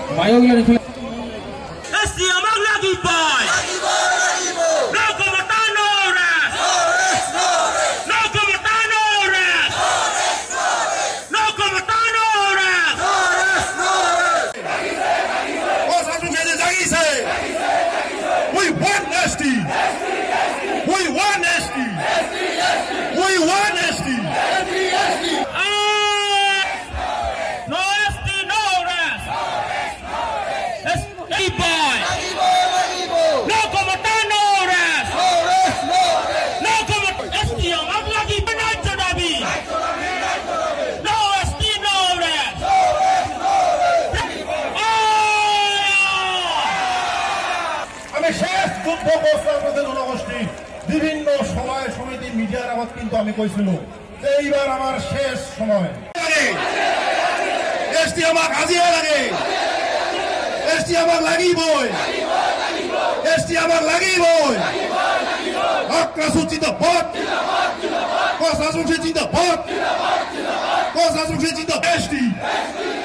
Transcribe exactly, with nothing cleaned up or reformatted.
Esti amang lagi boy. No komatano ras. No komatano ras. No komatano ras. Boss Azum Khedji jagi se. We want Nasty. We want Nasty. We want Nasty. No Esti no ras. Esti boy. No komatano ras. No komat. Esti amang lagi benar dabi. No Esti no ras. আমি শেষ দুঃখ করছি আমাদের জনগোষ্ঠী বিভিন্ন সময় সমিতি মিডিয়ার আগত কিন্তু আমি কইছিল যে এইবার আমার শেষ সময় এসটি আমাক আজিয়ে লাগে এসটি আমাক লাগিবই এসটি আমাক লাগিবই আক্রাসু জিন্দাবাদ Boss Azum Khedji জিন্দাবাদ Boss Azum Khedji জিন্দাবাদ এসটি